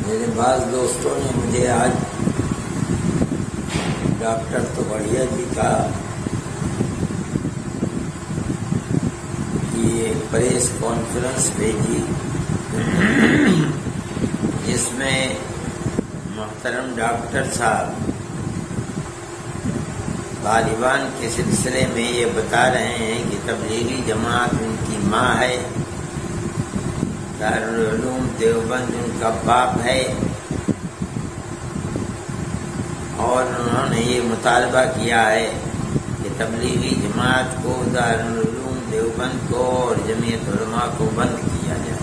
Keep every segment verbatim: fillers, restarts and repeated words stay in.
میرے بعض دوستوں نے مجھے آج ڈاکٹر تو بڑھیا جی کہا کہ یہ پریس کانفرنس بھیجی جس میں محترم ڈاکٹر صاحب طالبان کے سلسلے میں یہ بتا رہے ہیں کہ تبلیغی جماعت ان کی ماں ہے، دارالعلوم دیوبند ان کا باپ ہے، اور انہوں نے یہ مطالبہ کیا ہے کہ تبلیغی جماعت کو، دارالعلوم دیوبند کو اور جمعیت علماء کو بند کیا جائے۔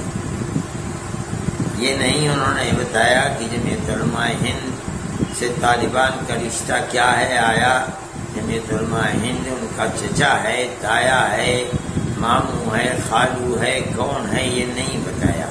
یہ نہیں انہوں نے بتایا کہ جمعیت علماء ہند سے طالبان کا رشتہ کیا ہے، آیا جمعیت علماء ہند ان کا چچا ہے، تایا ہے، ماموں ہے، خالو ہے، کون ہے، یہ نہیں بتایا۔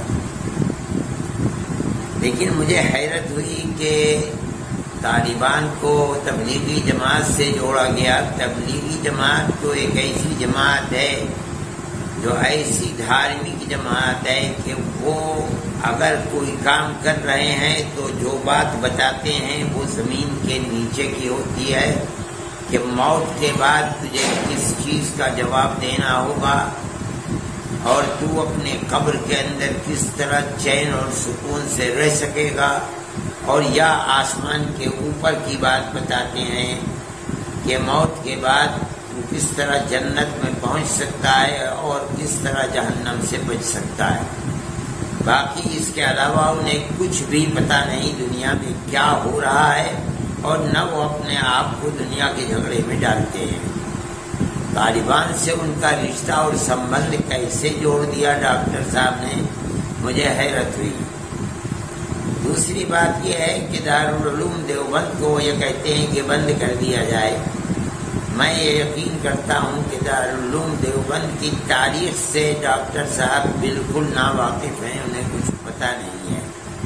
لیکن مجھے حیرت ہوئی کہ طالبان کو تبلیغی جماعت سے جوڑا گیا۔ تبلیغی جماعت تو ایک ایسی جماعت ہے جو ایسی دھارمک جماعت ہے کہ وہ اگر کوئی کام کر رہے ہیں تو جو بات بتاتے ہیں وہ زمین کے نیچے کی ہوتی ہے کہ موت کے بعد تجھے کس چیز کا جواب دینا ہوگا اور تو اپنے قبر کے اندر کس طرح چین اور سکون سے رہ سکے گا، اور یا آسمان کے اوپر کی بات بتاتے ہیں کہ موت کے بعد تو کس طرح جنت میں پہنچ سکتا ہے اور کس طرح جہنم سے بچ سکتا ہے۔ باقی اس کے علاوہ انہیں کچھ بھی پتہ نہیں دنیا میں کیا ہو رہا ہے، اور نہ وہ اپنے آپ کو دنیا کے جھگڑے میں ڈالتے ہیں۔ طالبان سے ان کا رشتہ اور سمبند کیسے جوڑ دیا ڈاکٹر صاحب نے، مجھے حیرت ہوئی۔ دوسری بات یہ ہے کہ دارالعلوم دیوبند کو یہ کہتے ہیں کہ بند کر دیا جائے۔ میں یہ یقین کرتا ہوں کہ دارالعلوم دیوبند کی تاریخ سے ڈاکٹر صاحب بالکل ناواقف ہیں، انہیں کچھ پتہ نہیں ہے۔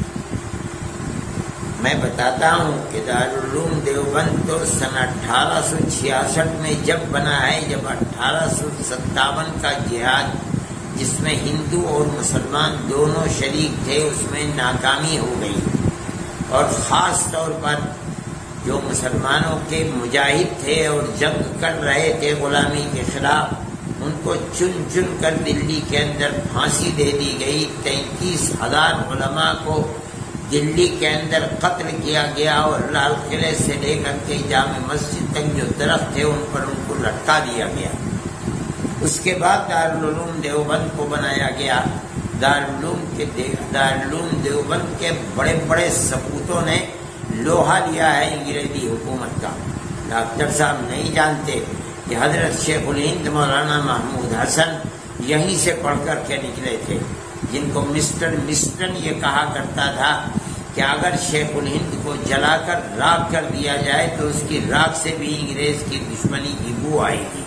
میں بتاتا ہوں کہ دارالعلوم دیوبند تو سن اٹھارہ سو چھیاسٹھ میں جب بنا ہے، جب اٹھارہ سو ستاون کا جہاد جس میں ہندو اور مسلمان دونوں شریک تھے اس میں ناکامی ہو گئی، اور خاص طور پر جو مسلمانوں کے مجاہد تھے اور جنگ کر رہے تھے غلامی کے خلاف، ان کو چن چن کر دلی کے اندر پھانسی دے دی گئی۔ تینتیس ہزار علماء کو دلی کے اندر قتل کیا گیا، اور لال قلعے سے لے کر کے جامع مسجد تک جو درخت تھے ان پر ان کو لٹکا دیا گیا۔ اس کے بعد دارالعلوم دیوبند کو بنایا گیا۔ دارالعلوم کے دارالعلوم دیوبند کے بڑے بڑے سپوتوں نے لوہا لیا ہے انگریزی حکومت کا۔ ڈاکٹر صاحب نہیں جانتے کہ حضرت شیخ الہند مولانا محمود حسن یہیں سے پڑھ کر کے نکلے تھے، جن کو مسٹر مسٹن یہ کہا کرتا تھا کہ اگر شیخ الہند کو جلا کر راکھ کر دیا جائے تو اس کی راکھ سے بھی انگریز کی دشمنی کی بو آئے گی۔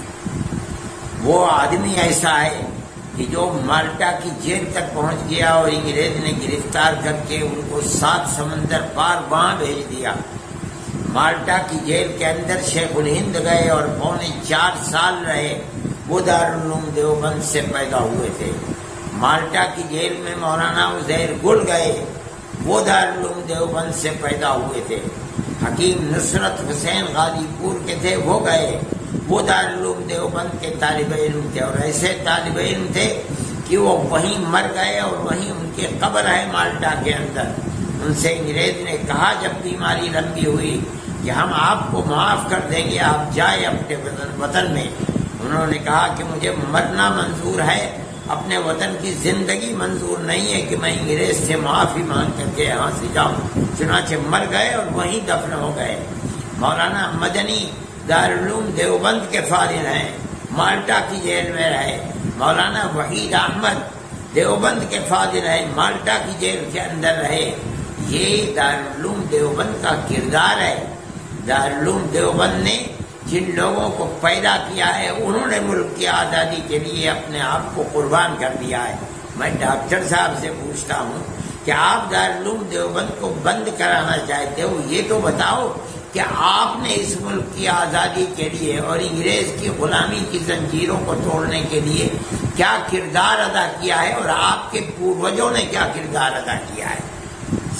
وہ آدمی ایسا ہے کہ جو مالٹا کی جیل تک پہنچ گیا اور انگریز نے گرفتار کر کے ان کو سات سمندر پار وہاں بھیج دیا۔ مالٹا کی جیل کے اندر شیخ الہند گئے اور پونے چار سال رہے۔ وہ دارالعلوم دیوبند سے پیدا ہوئے تھے۔ مالٹا کی جیل میں مولانا عزیر گل گئے، وہ دارالعلوم دیوبند سے پیدا ہوئے تھے۔ حکیم نصرت حسین غازی پور کے تھے، وہ گئے، وہ دارالعلوم دیوبند کے طالب علم تھے، اور ایسے طالب علم تھے کہ وہ وہیں مر گئے اور وہیں ان کی قبر ہے مالٹا کے اندر۔ ان سے انگریز نے کہا جب بیماری لمبی ہوئی کہ ہم آپ کو معاف کر دیں گے، آپ جائیں اپنے وطن میں۔ انہوں نے کہا کہ مجھے مرنا منظور ہے، اپنے وطن کی زندگی منظور نہیں ہے کہ میں انگریز سے معافی مانگ کر کے یہاں سے جاؤں۔ چنانچہ مر گئے اور وہیں دفن ہو گئے۔ مولانا مدنی دارالعلوم دیوبند کے فارغ ہیں، مالٹا کی جیل میں رہے۔ مولانا وحید احمد دیوبند کے فاضل ہیں، مالٹا کی جیل کے اندر رہے۔ یہ دارالعلوم دیوبند کا کردار ہے۔ دارالعلوم دیوبند نے جن لوگوں کو پیدا کیا ہے انہوں نے ملک کی آزادی کے لیے اپنے آپ کو قربان کر دیا ہے۔ میں ڈاکٹر صاحب سے پوچھتا ہوں کہ آپ دارالعلوم دیوبند کو بند کرانا چاہتے ہو، یہ تو بتاؤ کہ آپ نے اس ملک کی آزادی کے لیے اور انگریز کی غلامی کی زنجیروں کو توڑنے کے لیے کیا کردار ادا کیا ہے، اور آپ کے پوروجوں نے کیا کردار ادا کیا ہے۔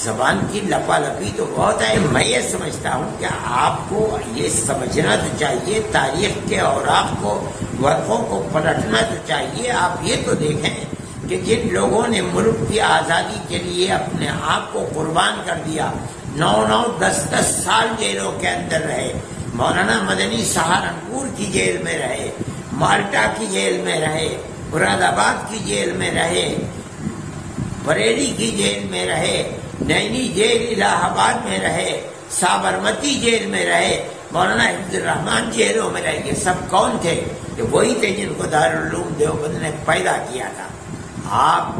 زبان کی لپالپی تو بہت ہے. میں یہ سمجھتا ہوں کہ آپ کو یہ سمجھنا تو چاہیے، تاریخ کے اوراق کو، ورقوں کو پلٹنا تو چاہیے. آپ یہ تو دیکھیں کہ جن لوگوں نے ملک کی آزادی کے لیے اپنے آپ کو قربان کر دیا، نو نو دس دس سال جیلوں کے اندر رہے. مولانا مدنی سہارنپور کی جیل میں رہے، مالٹا کی جیل میں رہے، مراد آباد کی جیل میں رہے، بریلی کی جیل میں رہے، نینی جیل الہ آباد میں رہے، سابرمتی جیل میں رہے، مولانا حفظ الرحمان جیلوں میں رہے. یہ سب کون تھے؟ کہ وہی تھے جن کو دارالعلوم دیوبند نے پیدا کیا تھا. آپ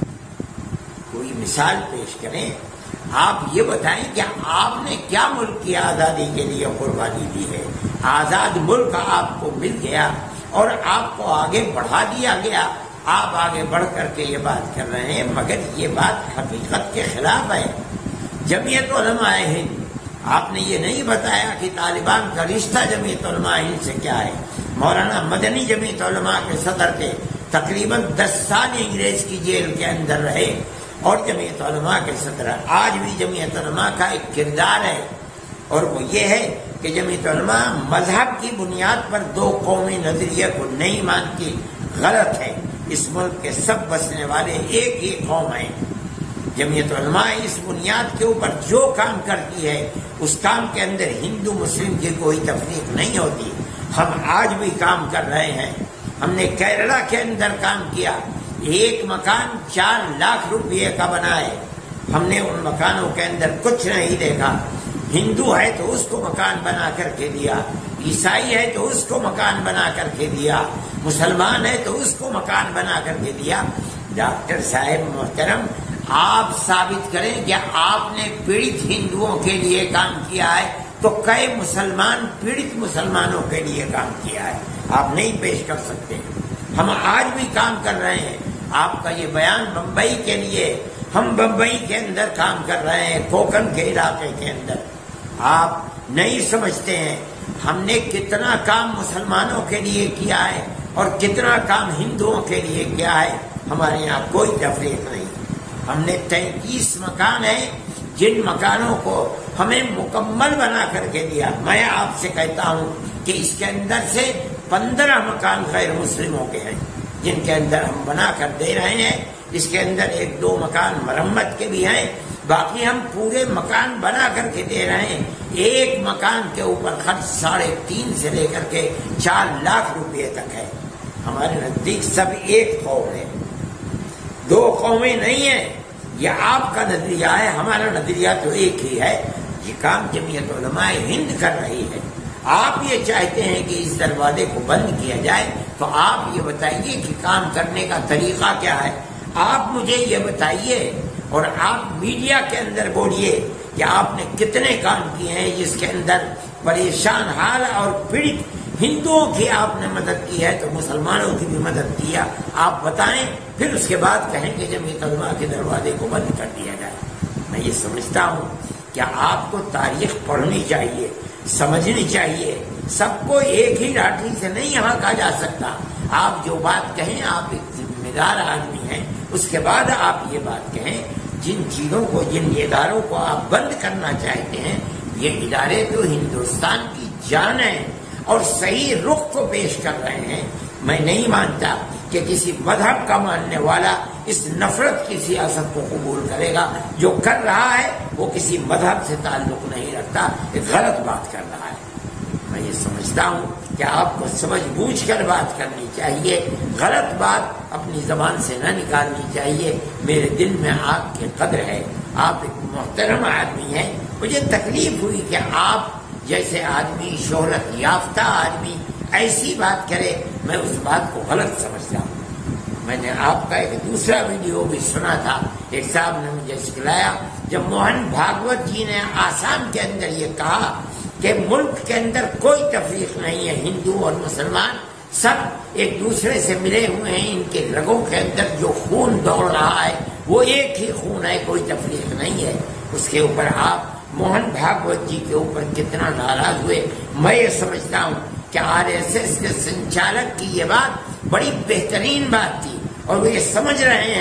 کوئی مثال پیش کریں، آپ یہ بتائیں کہ آپ نے کیا ملک کی آزادی کے لیے قربانی دی ہے. آزاد ملک آپ کو مل گیا اور آپ کو آگے بڑھا دیا گیا. آپ آگے بڑھ کر کے یہ بات کر رہے ہیں، مگر یہ بات حقیقت کے خلاف ہے. جمعیت علماء ہند، آپ نے یہ نہیں بتایا کہ طالبان کا رشتہ جمعیت علماء ہند سے کیا ہے. مولانا مدنی جمعیت علماء کے صدر تھے، تقریباً دس سال انگریز کی جیل کے اندر رہے اور جمعیت علماء کے صدر. آج بھی جمعیت علماء کا ایک کردار ہے اور وہ یہ ہے کہ جمعیت علماء مذہب کی بنیاد پر دو قومی نظریے کو نہیں مانتی. غلط ہے. اس ملک کے سب بسنے والے ایک ہی قوم ہیں. جمعیت علماء اس بنیاد کے اوپر جو کام کرتی ہے اس کام کے اندر ہندو مسلم کی کوئی تفریق نہیں ہوتی. ہم آج بھی کام کر رہے ہیں. ہم نے کیرلا کے اندر کام کیا، ایک مکان چار لاکھ روپے کا بنا ہے. ہم نے ان مکانوں کے اندر کچھ نہیں دیکھا. ہندو ہے تو اس کو مکان بنا کر کے دیا، عیسائی ہے تو اس کو مکان بنا کر کے دیا، مسلمان ہے تو اس کو مکان بنا کر کے دیا. ڈاکٹر صاحب محترم، آپ ثابت کریں کہ آپ نے پیڑت ہندوؤں کے لیے کام کیا ہے تو کئی مسلمان پیڑت مسلمانوں کے لیے کام کیا ہے. آپ نہیں پیش کر سکتے. ہم آج بھی کام کر رہے ہیں. آپ کا یہ بیان بمبئی کے لیے، ہم بمبئی کے اندر کام کر رہے ہیں، کوکن کے علاقے کے اندر. آپ نہیں سمجھتے ہیں ہم نے کتنا کام مسلمانوں کے لیے کیا ہے اور کتنا کام ہندوؤں کے لیے کیا ہے. ہمارے یہاں کوئی تفریق نہیں. ہم نے تینتیس مکان ہیں جن مکانوں کو ہمیں مکمل بنا کر کے دیا. میں آپ سے کہتا ہوں کہ اس کے اندر سے پندرہ مکان غیر مسلموں کے ہیں جن کے اندر ہم بنا کر دے رہے ہیں. اس کے اندر ایک دو مکان مرمت کے بھی ہیں، باقی ہم پورے مکان بنا کر کے دے رہے ہیں. ایک مکان کے اوپر خرچ ساڑھے تین سے لے کر کے چار لاکھ روپے تک ہے. ہمارے نزدیک سب ایک قوم ہے، دو قومیں نہیں ہیں. یہ آپ کا نظریہ ہے، ہمارا نظریہ تو ایک ہی ہے. یہ کام جمعیت علماء ہند کر رہی ہے. آپ یہ چاہتے ہیں کہ اس دروازے کو بند کیا جائے تو آپ یہ بتائیے کہ کام کرنے کا طریقہ کیا ہے. آپ مجھے یہ بتائیے اور آپ میڈیا کے اندر بولیے کہ آپ نے کتنے کام کیے ہیں جس کے اندر پریشان حال اور پیڑت ہندوؤں کی آپ نے مدد کی ہے تو مسلمانوں کی بھی مدد کیا. آپ بتائیں، پھر اس کے بعد کہیں کہ جمعیت علماء کے دروازے کو بند کر دیا جائے. میں یہ سمجھتا ہوں کہ آپ کو تاریخ پڑھنی چاہیے، سمجھنی چاہیے. سب کو ایک ہی لاٹھی سے نہیں یہاں کہا جا سکتا. آپ جو بات کہیں، آپ ایک ذمہ دار آدمی ہیں، اس کے بعد آپ یہ بات کہیں. جن چیزوں کو، جن اداروں کو آپ بند کرنا چاہتے ہیں، یہ ادارے تو ہندوستان کی جان ہیں اور صحیح رخ کو پیش کر رہے ہیں. میں نہیں مانتا کہ کسی مذہب کا ماننے والا اس نفرت کی سیاست کو قبول کرے گا. جو کر رہا ہے وہ کسی مذہب سے تعلق نہیں رکھتا، ایک غلط بات کر رہا ہے. میں یہ سمجھتا ہوں کہ آپ کو سمجھ بوجھ کر بات کرنی چاہیے، غلط بات اپنی زبان سے نہ نکالنی چاہیے. میرے دل میں آپ کی قدر ہے، آپ ایک محترم آدمی ہیں. مجھے تکلیف ہوئی کہ آپ جیسے آدمی، شہرت یافتہ آدمی ایسی بات کرے. میں اس بات کو غلط سمجھتا ہوں. میں نے آپ کا ایک دوسرا ویڈیو بھی سنا تھا. ایک صاحب نے مجھے سکھلایا جب موہن بھاگوت جی نے آسام کے اندر یہ کہا کہ ملک کے اندر کوئی تفریق نہیں ہے، ہندو اور مسلمان سب ایک دوسرے سے ملے ہوئے ہیں، ان کے رگوں کے اندر جو خون دوڑ رہا ہے وہ ایک ہی خون ہے، کوئی تفریق نہیں ہے. اس کے اوپر آپ موہن بھاگوت جی کے اوپر کتنا ناراض ہوئے. میں یہ سمجھتا ہوں کہ آر ایس ایس کے سنچالک کی یہ بات بڑی بہترین بات تھی اور وہ یہ سمجھ رہے ہیں کہ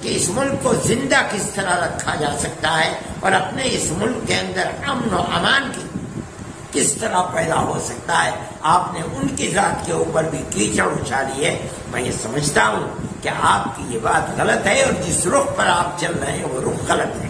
کہ اس ملک کو زندہ کس طرح رکھا جا سکتا ہے اور اپنے اس ملک کے اندر امن و امان کی کس طرح پیدا ہو سکتا ہے. آپ نے ان کی ذات کے اوپر بھی کیچڑ اچھالی ہے. میں یہ سمجھتا ہوں کہ آپ کی یہ بات غلط ہے اور جس رخ پر آپ چل رہے ہیں وہ رخ غلط ہے.